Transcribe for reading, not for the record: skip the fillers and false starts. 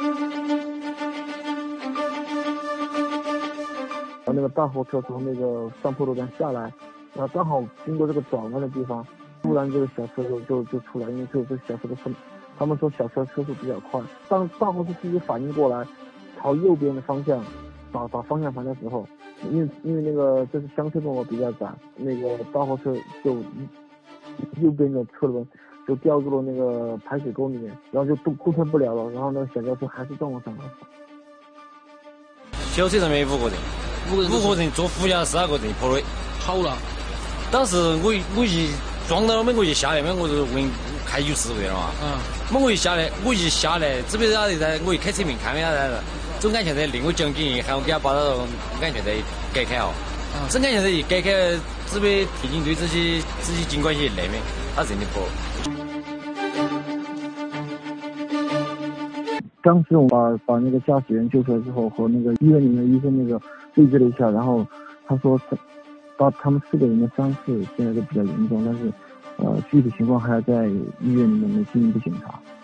那个大货车从那个上坡路站下来，然后刚好经过这个转弯的地方，突然这个小车就出来，因为这小车的他们说小车车速比较快，当大货车司机反应过来，朝右边的方向打方向盘的时候，因为那个这是乡村路比较窄，那个大货车就右边的车轮就掉入了那个排水沟里面，然后就动弹不了了，然后那个小轿车还是撞了上来。 小车上面5个人。5个人坐副驾12个人坡内， 好了。 当时我一撞到了，我一下来，我就问开90位了嘛。我一下来，这边我一开车门看一下来，总感觉在令我讲紧，喊我给他把那种安全带解开哦。这安全带一解开，这边铁警队这些警官些那边，他认得不？ 当时我把那个驾驶员救出来之后，和那个医院里面的医生那个对峙了一下，然后他说他们4个人的伤势现在都比较严重，但是具体情况还要在医院里面进一步检查。